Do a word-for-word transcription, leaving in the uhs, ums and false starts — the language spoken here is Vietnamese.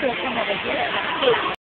เกิดขนาดนี้